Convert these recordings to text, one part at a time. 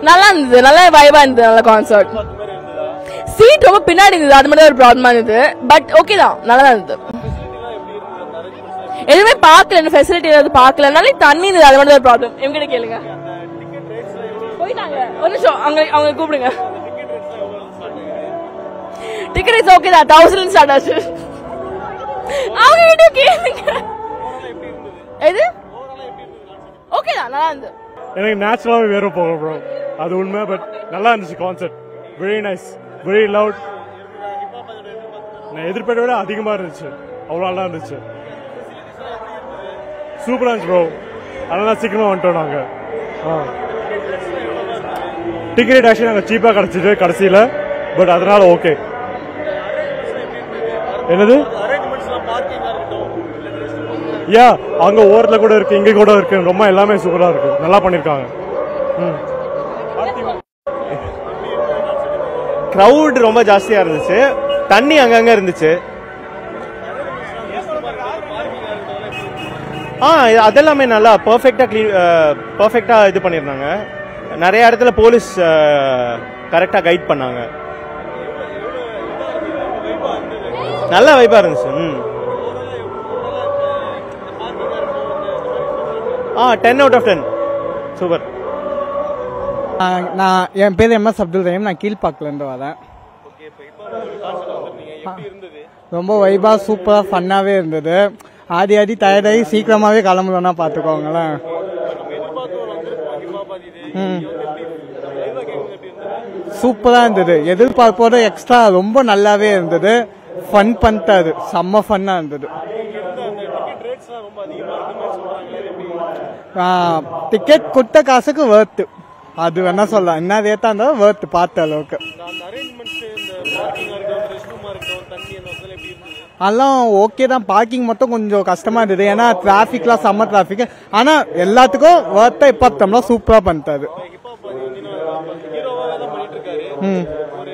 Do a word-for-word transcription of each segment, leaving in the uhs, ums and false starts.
நல்லா இருந்தது, நல்லா வைபா இருந்தது, நல்ல கான்சர்ட். சீட் ரொம்ப பின்னாடி இருந்தது, அது மட்டும் ஒரு ப்ராப்ளமா இருந்தது. பட் ஓகே தான், நல்லா இருந்தது. எதுவுமே பாக்கல, ஃபெசிலிட்டி ஏதாவது பாக்கல, நல்ல தண்ணி இருந்தது, அது மட்டும் ஒரு ப்ராப்ளம். எங்கிட்ட கேளுங்க. போயிட்டாங்க ஒரு நிமிஷம், அவங்க அவங்க கூப்பிடுங்க. டிக்கெட் இஸ் ஓகே தான், தௌசண்ட் ஸ்டார்ட் ஆச்சு. அவங்க கிட்ட கேளுங்க. எது ஓகே தான், நல்லா இருந்தது. எனக்கு நேச்சுரலாவே வேற போக ப்ரோ, அது உண்மை. பட் நல்லா இருந்துச்சு concert. Very nice, very loud. நான் எதிர்பார்த்த விட அதிகமா இருந்துச்சு, அவ்வளோ நல்லா இருந்துச்சு. சூப்பரா இருந்துச்சு ப்ரோ. அதனால சீக்கிரமா வந்துட்டோம் நாங்க. டிக்கெட் ஆக்சுவலி நாங்கள் சீப்பா கிடைச்சிது கடைசியில. பட் அதனால ஓகே. என்னது யா அங்க ஓரத்துல கூட இருக்கு, இங்க கூட இருக்கு, ரொம்ப எல்லாமே சூப்பரா இருக்கு, நல்லா பண்ணிருக்காங்க. கிரவுட் ரொம்ப ஜாஸ்தியா இருந்துச்சு, தண்ணி அங்கங்க இருந்துச்சு. ஆ அதெல்லாமே நல்லா பெர்ஃபெக்டா கிளீன் பெர்ஃபெக்டா இது பண்ணிருந்தாங்க. நிறைய இடத்துல போலீஸ் கரெக்டா கைட் பண்ணாங்க. நல்ல வைபா இருந்துச்சு. Hmm ah ten out of ten super. நான் என் பேர் எம் எஸ் அப்துல் ரஹீம், நான் கீழ்பாக்கிலேருந்து வரேன். ரொம்ப வைபா சூப்பரா ஃபன்னாவே இருந்தது. ஆதி ஆதி டயர்டாகி சீக்கிரமாவே கிளம்புறோம்னா பாத்துக்கோங்களேன். சூப்பரா இருந்தது, எதிர்பார்ப்போட எக்ஸ்ட்ரா ரொம்ப நல்லாவே இருந்தது. ஃபன் பண்ணிட்டாரு, செம்ம ஃபன்னா இருந்தது. டிக்கெட் கொடுத்த காசுக்கு வேர்த்து, அது வேணா சொல்லலாம். என்ன ரேட்டா இருந்தாலும் வேர்த்து பார்த்த அளவுக்கு. அதெல்லாம் ஓகே தான். பார்க்கிங் மட்டும் கொஞ்சம் கஷ்டமா இருந்தது, ஏன்னா டிராபிக்லாம் செம்ம டிராபிக். ஆனா எல்லாத்துக்கும் வேர்த்தா இப்போ தமிழ் சூப்பரா பண்ணிட்டாரு. ம்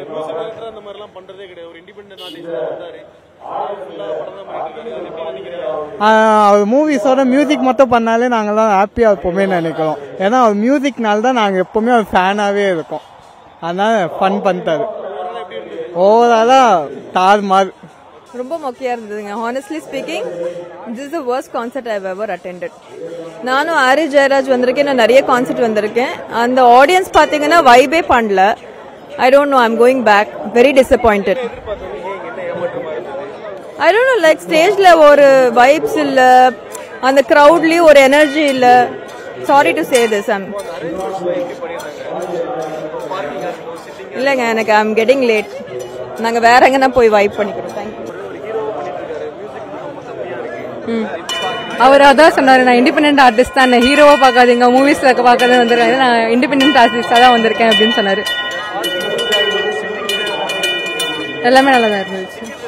அவர் மூவிஸோட மியூசிக் மட்டும் பண்ணாலே நாங்கெல்லாம் ஹாப்பியா இருப்போமே நினைக்கிறோம். ஏன்னா அவர் மியூசிக்னால தான் நாங்கள் எப்பவுமே ஒரு ஃபேனாவே இருக்கோம். அதனால ஃபன் பண்ணிட்டாரு. ஓவராலா தார் மார் ரொம்ப மொக்கையா இருந்ததுங்க. Honestly speaking, this is the worst concert I have ever attended. நானும் ஆரி ஜெயராஜ் வந்திருக்கேன், நான் நிறைய கான்சர்ட் வந்திருக்கேன். அந்த ஆடியன்ஸ் பாத்தீங்கன்னா வைபே பண்ணல. I don't know, I am going back. Very disappointed. I don't know, like ஸ்டேஜ்ல ஒரு வைப்ஸ் இல்ல, அந்த கிரவுட்லயும் ஒரு எனர்ஜி இல்ல. Sorry to say this. I'm இல்லங்க, எனக்கு ஐ எம் கெட்டிங் லேட். நாங்க வேற எங்கன்னா போய் வைப் பண்ணிக்கிறோம். தேங்க்யூ. அவர் அதான் சொன்னாரு, நான் இண்டிபெண்டன்ட் ஆர்டிஸ்ட் தான், ஹீரோவா பாக்காதீங்க, மூவிஸ்ல பாக்காத வந்திருக்கேன், நான் இண்டிபெண்டன்ட் ஆர்டிஸ்டா தான் வந்திருக்கேன் அப்படின்னு சொன்னாரு. எல்லாமே நல்லா தான் இருந்துச்சு.